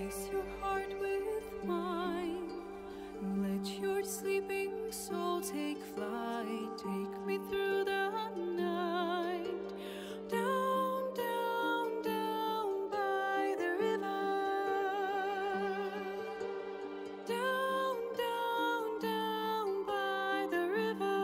Lace your heart with mine. Let your sleeping soul take flight. Take me through the night. Down, down, down by the river. Down, down, down by the river.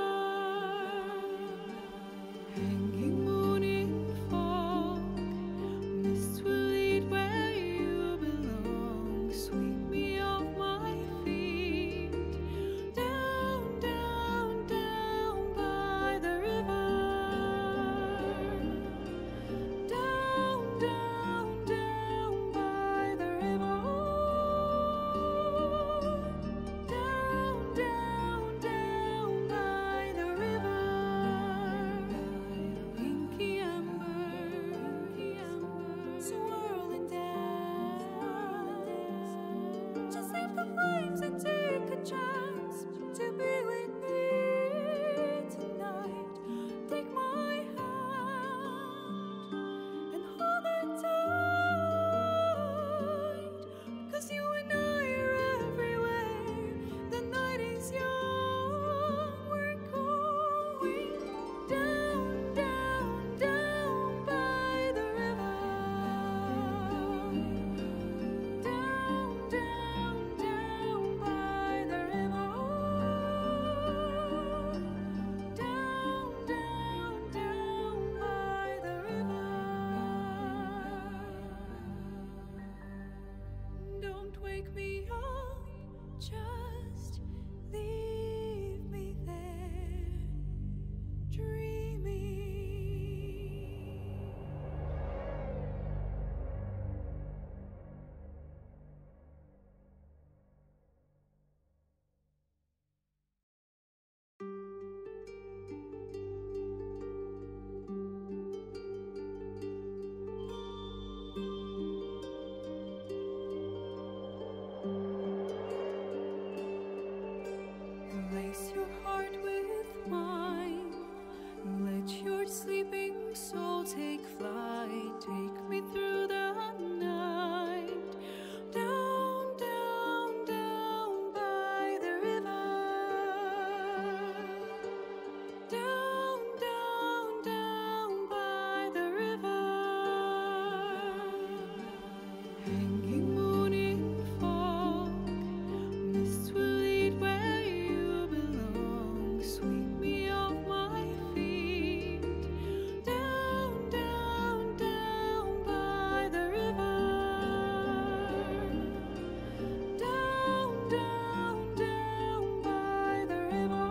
Hanging moon in fog, mist will lead where you belong. Sweep me off my feet. Down, down, down by the river. Down, down, down by the river. Down, down, down by the river. Inky amber, swirling down. Just leave the flames and take a chance to be with me tonight. Take my hand and hold it tight, 'cause you and I are everywhere. The night is young, we're going down, down, down by the river. Down, down, down by the river. Down, down, down by the river. Don't wake me up, just leave me there, dreaming. Lace your heart with mine. Let your sleeping soul take flight. Take me through the night. Down, down, down by the river. Down, down, down by the river. Hanging moon in fog, mist will lead where you belong. Sweep me off my feet. Down, down, down by the river. Down, down, down by the river.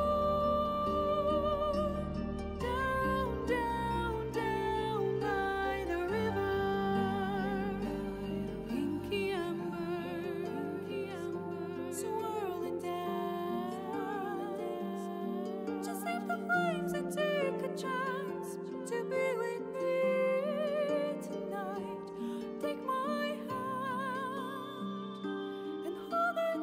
Down, down, down by the river. Inky amber, swirling down. Just leave the flames and take a chance to be with me tonight. Take my hand and hold it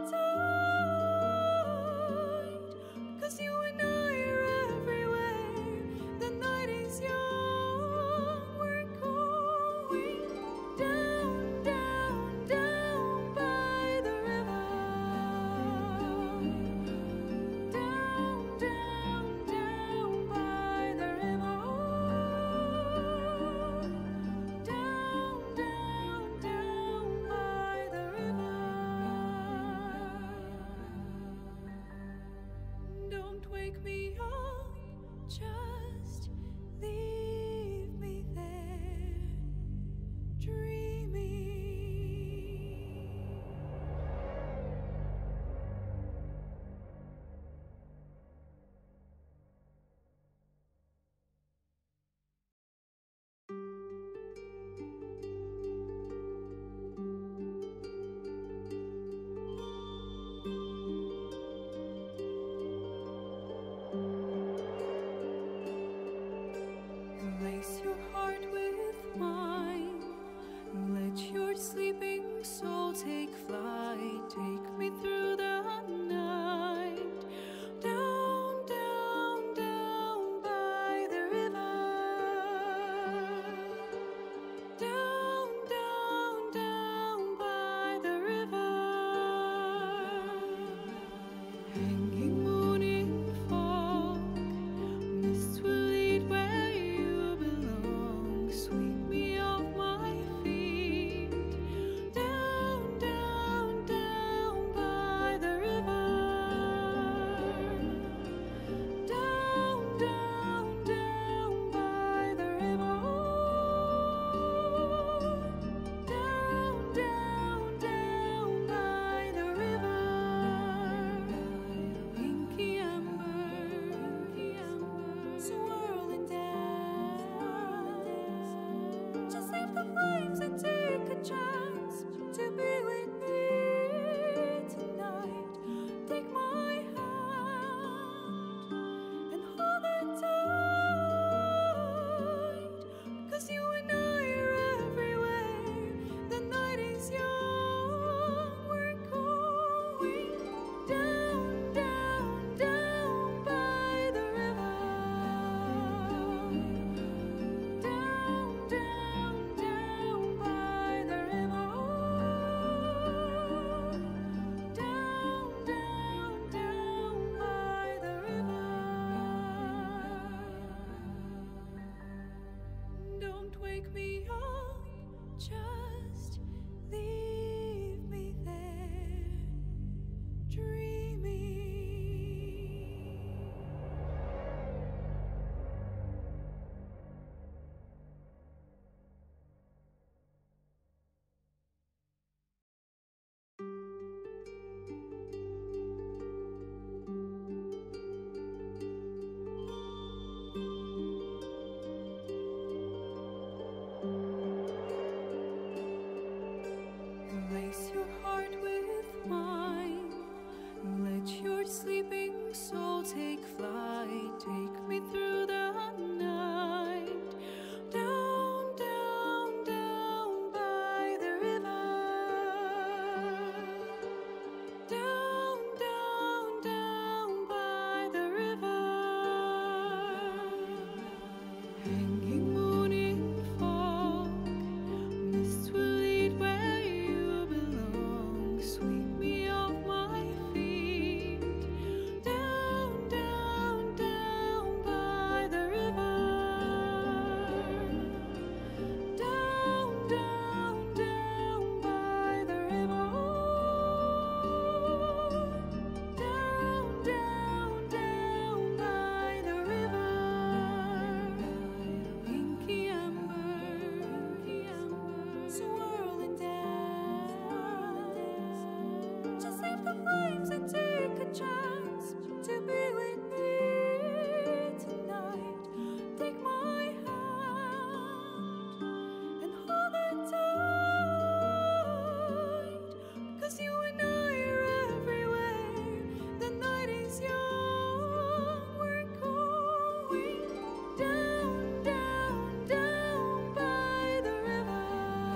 tight, 'cause you and I are everywhere. The night is young, we're going down, down, down by the river. Down, down, down by the river. Down, down, down by the river. Don't wake me up, just leave me there, dreaming. Lace your heart with mine. Let your sleeping soul take flight. Take me through the night. Down, down, down by the river. Down, down, down Lace your heart with mine. Let your sleeping soul take flight. Take me through the night. Down, down, down by the river. Down, down, down by the river. Hanging moon in fog, mist will lead where you belong. Sweep me off my feet. Down, down, down by the river. Down, down, down by the river. Down, down, down by the river. Inky amber, swirling down. Just leave the flames and take a chance to be with me tonight. Take my hand and hold it tight, 'cause you and I are everywhere. The night is young, we're going down, down, down by the river.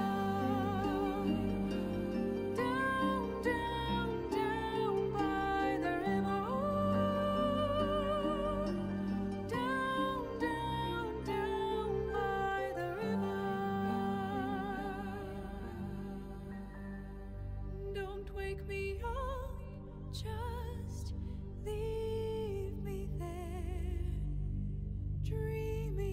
Down, down, down by the river. Down, down, down by the river. Don't wake me up, just leave me there, dreaming.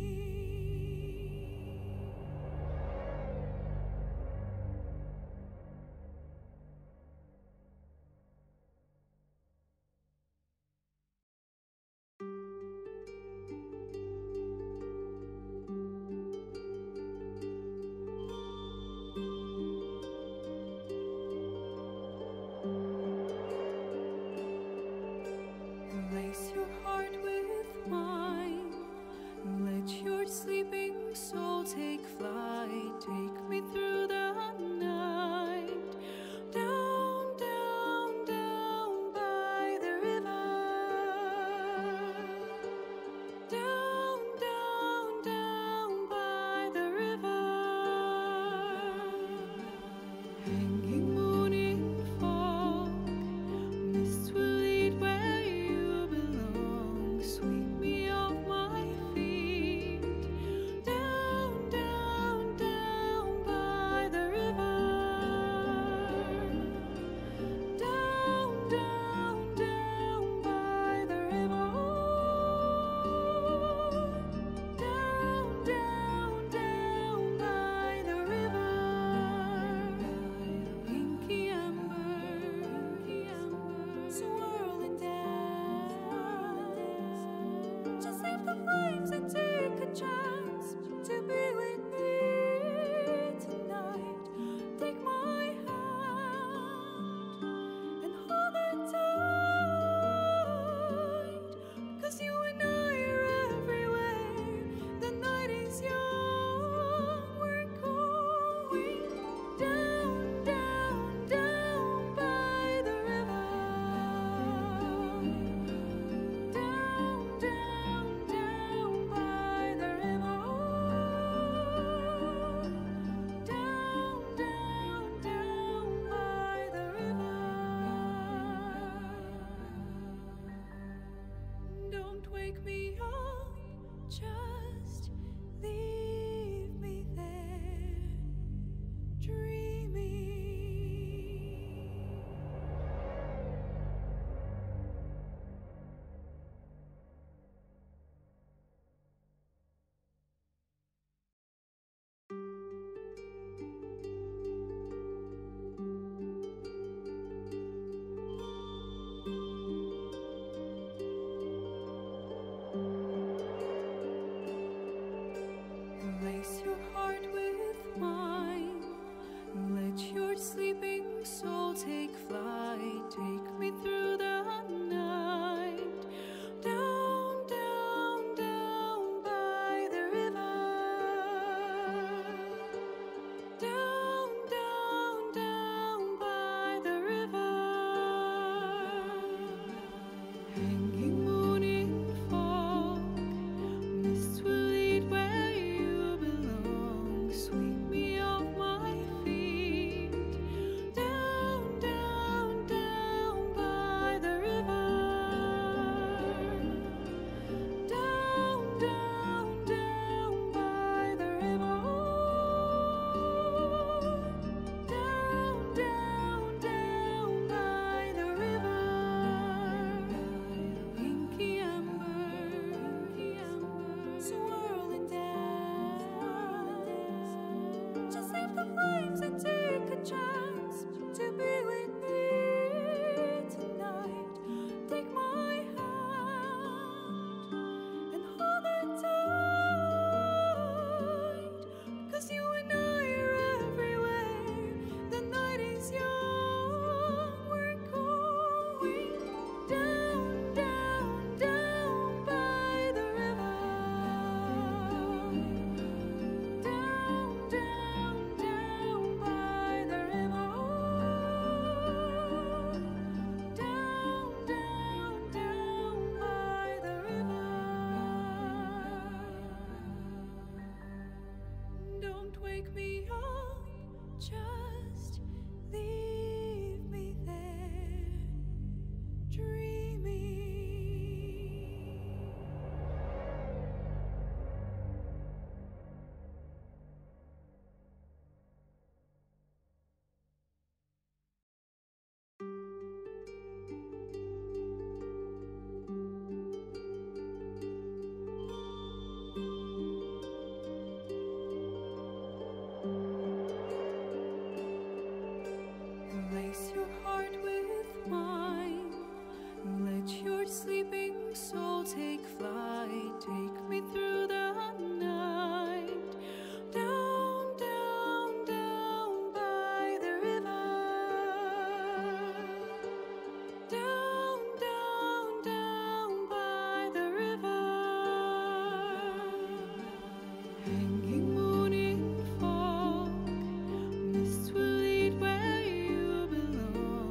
Lace your heart with mine. Let your sleeping soul take flight. Take me through the night. Down, down, down by the river. Down, down, down by the river. Hanging moon in fog, mist will lead where you belong. Sweep me off my feet. Down, down, down by the river. Down, down, down by the river. Down, down, down by the river. Inky amber, swirling down. Just leave the flames and take a chance to be with me tonight. Take my hand and hold it tight, 'cause you and I are everywhere. The night is young, we're going down, down, down by the river. Down, down, down by the river. Down, down, down by the river. Don't wake me up, just leave me there, dreaming. Lace your heart with mine. Let your sleeping soul take flight. Take me through the night. Down, down, down by the river. Down, down, down Place your heart with mine. Let your sleeping soul take flight. Take me through the night. Down, down, down by the river. Down, down, down by the river. Hanging moon in fog, mist will lead where you belong.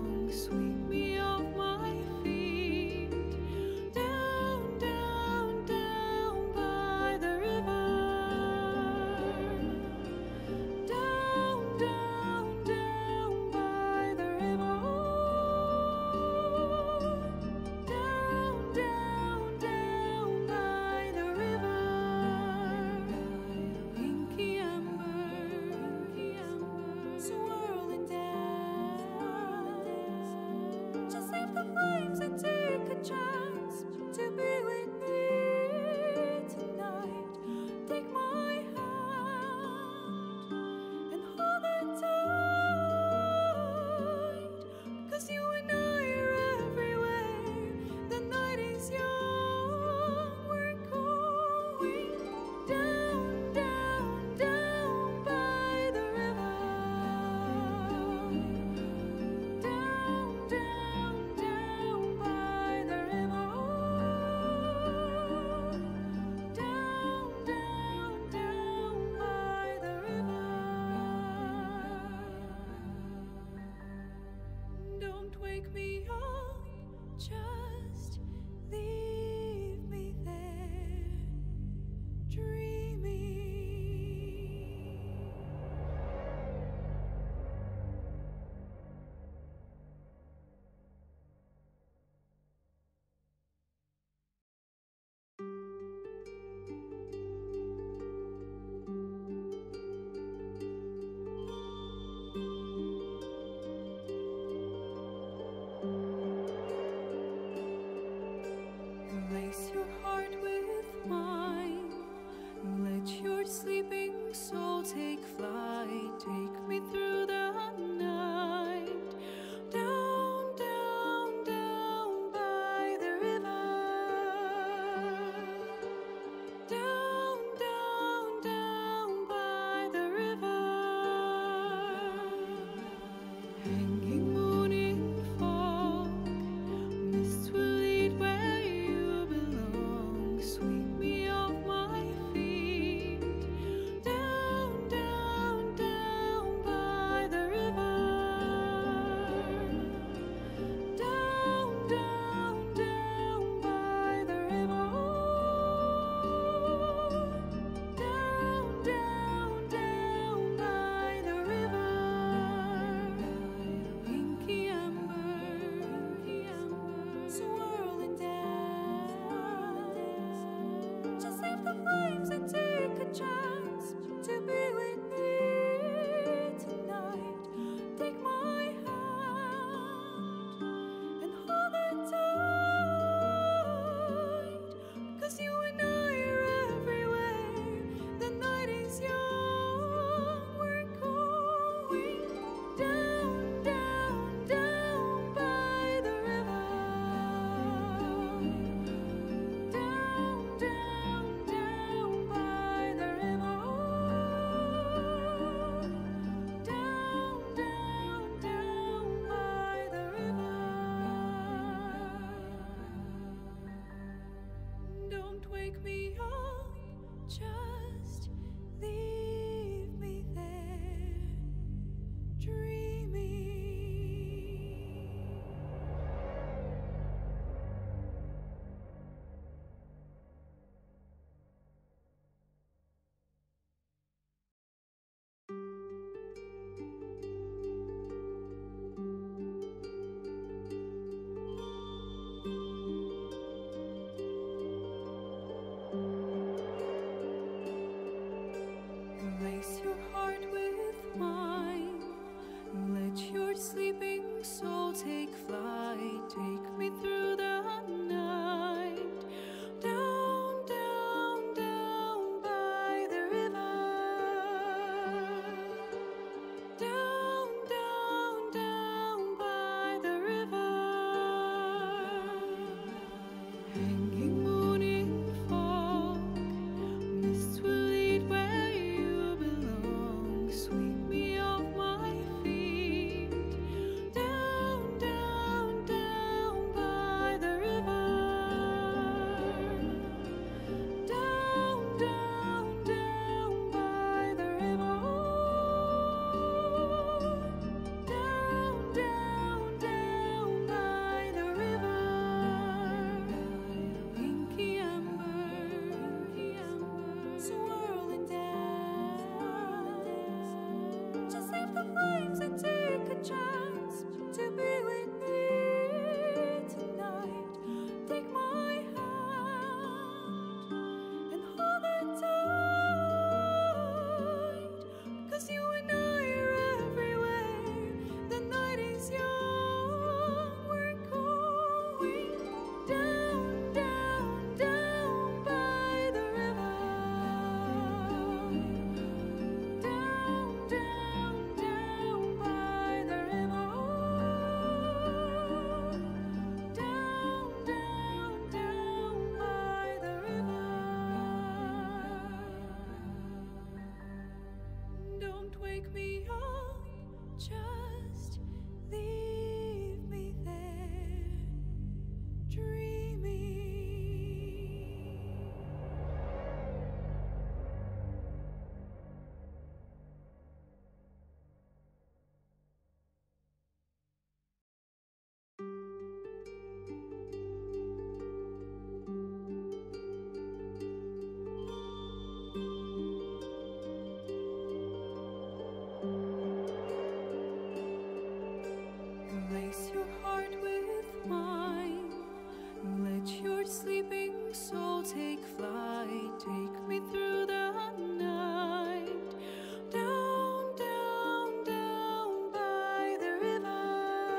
Lace your heart with mine. Let your sleeping soul take flight. Take me through the night. Down, down, down by the river.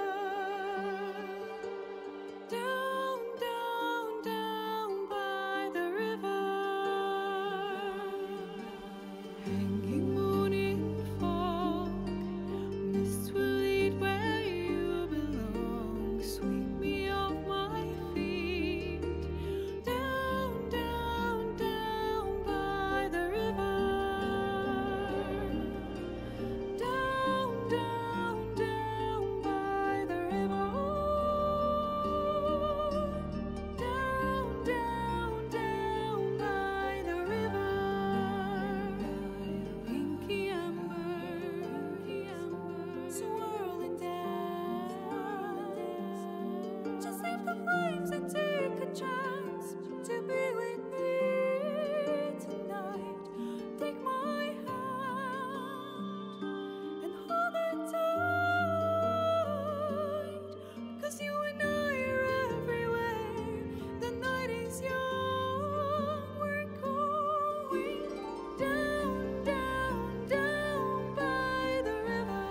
Down, down, down by the river. Hanging moon in fog, mist will lead where you belong. Sweep me off my feet. Down, down, down by the river. Down, down, down by the river. Down, down, down by the river. Inky amber, swirling down. Just leave the flames and take a chance to be with me tonight. Take my hand and hold it tight, 'cause you and I are everywhere. The night is young. We're going down, down, down by the river.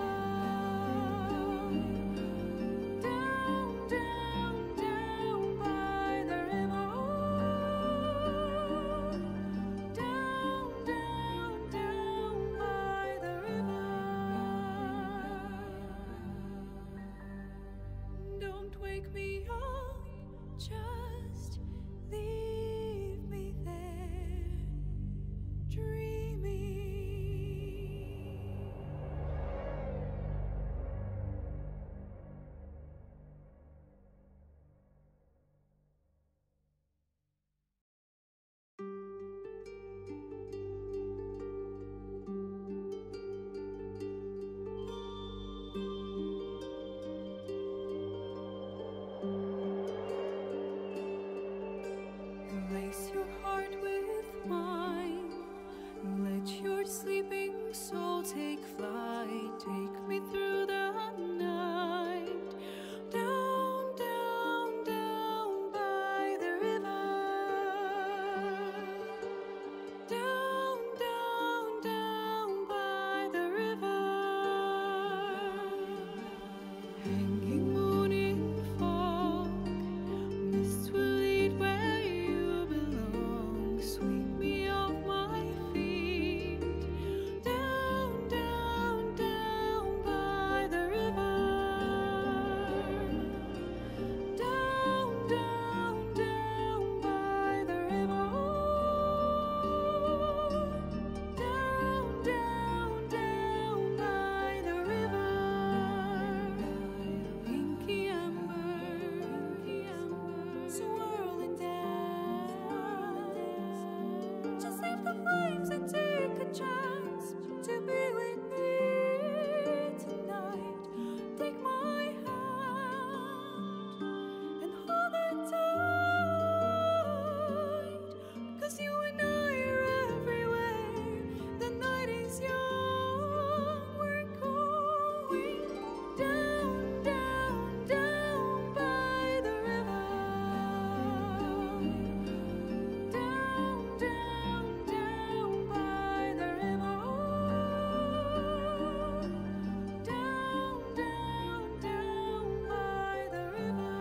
Down, down, down by the river. Down, down, down by the river. Don't wake me up, just leave me there, dreaming. Lace your heart with mine. Let your sleeping soul take flight. Take me through the night. Down, down, down by the river. Down, down, down by the river. Hanging moon in fog, mist will lead where you belong. Sweep me off my feet. Down, down, down by the river. Down, down, down by the river. Down, down, down by the river. Inky amber, swirling down. Just leave the flames and take a chance to be with me tonight. Take my hand and hold it tight, 'cause you and I are everywhere. The night is young. We're going down, down, down by the river. Down, down, down by the river. Down, down, down by the river.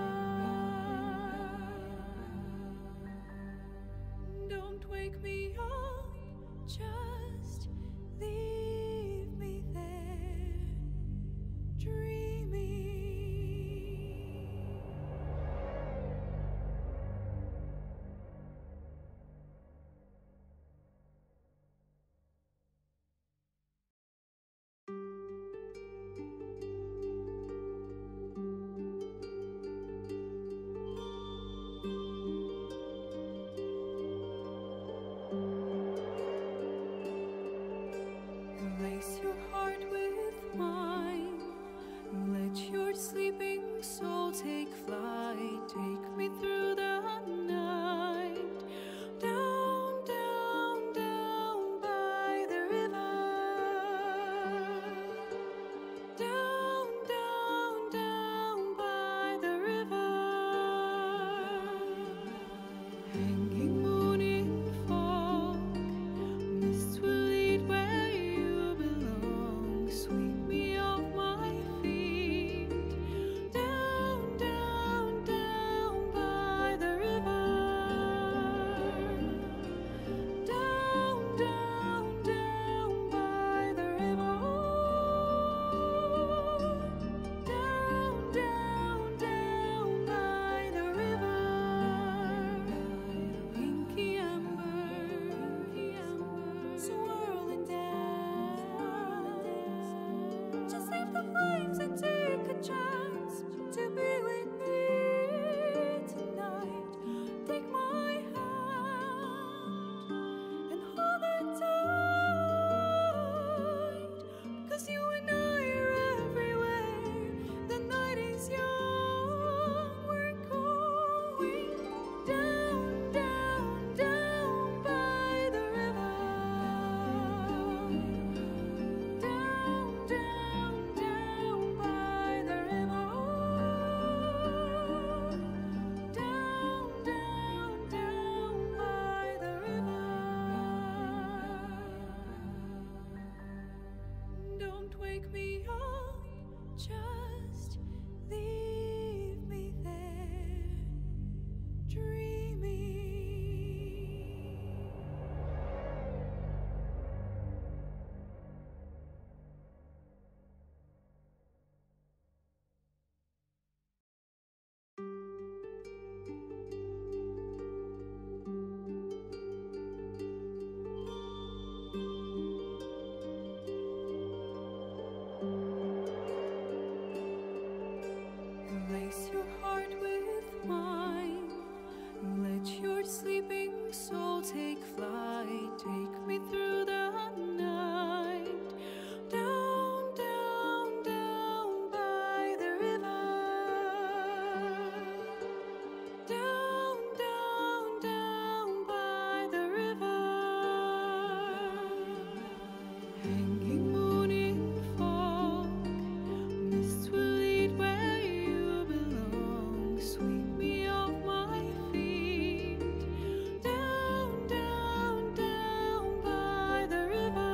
Don't wake me up, just leave me there, dreaming. Lace your heart with mine. Let your sleeping soul take flight. Take me through the night. Down, down, down by the river. Down, down, down Lace your heart with mine. Let your sleeping soul take flight. Take me through the night. Down, down, down by the river. Down, down, down by the river. Hanging moon in fog, mist will lead where you belong. Sweep me off my feet. Down, down, down by the river.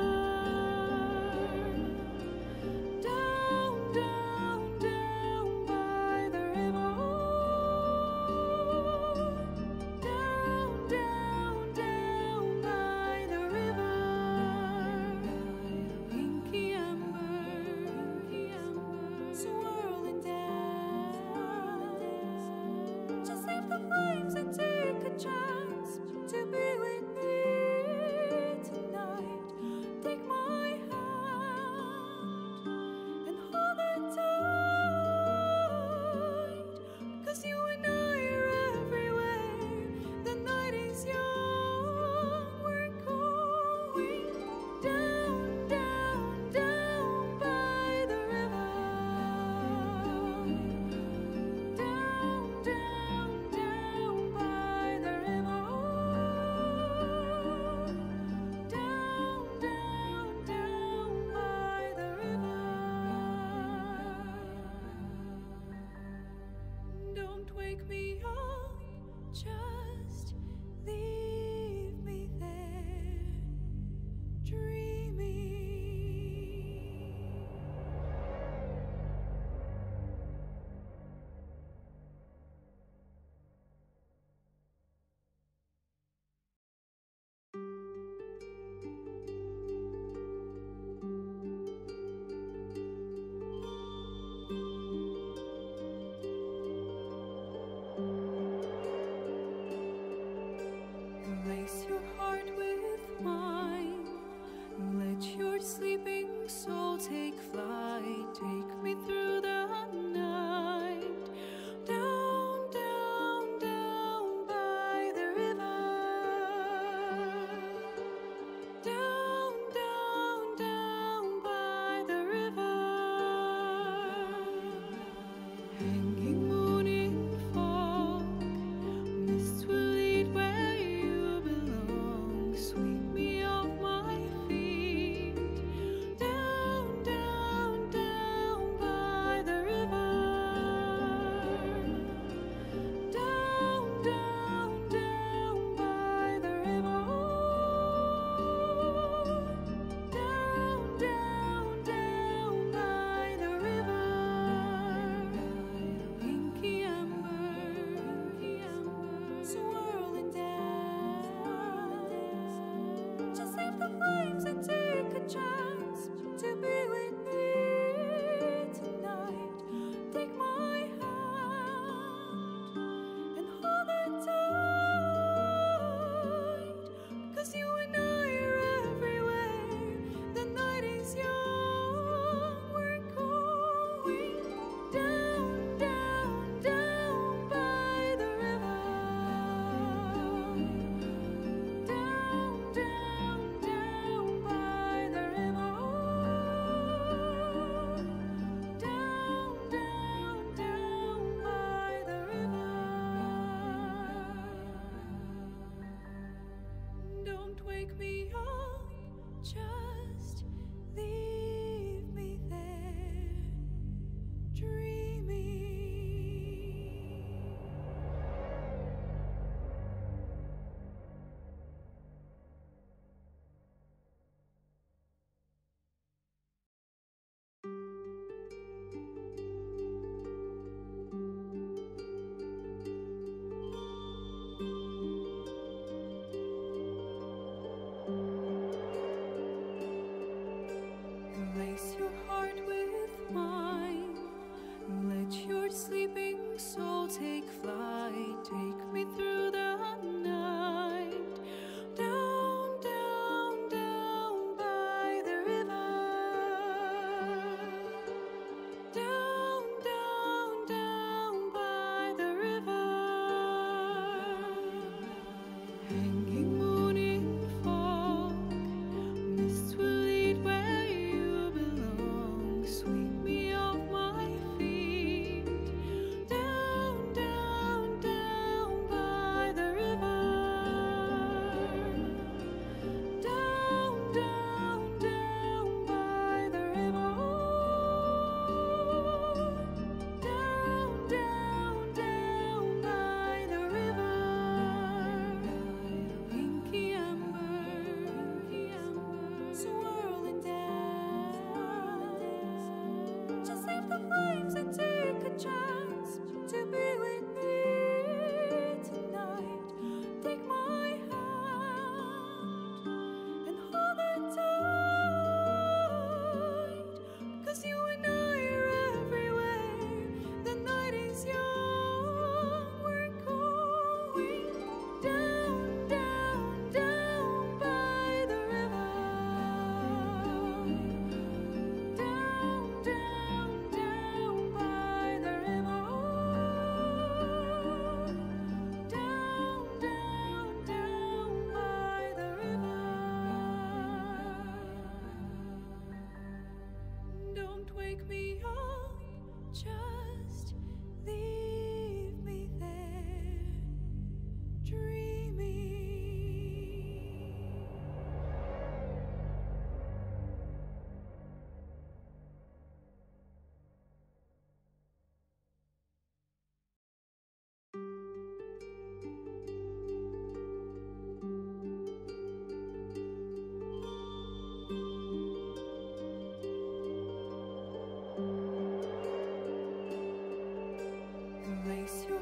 Place your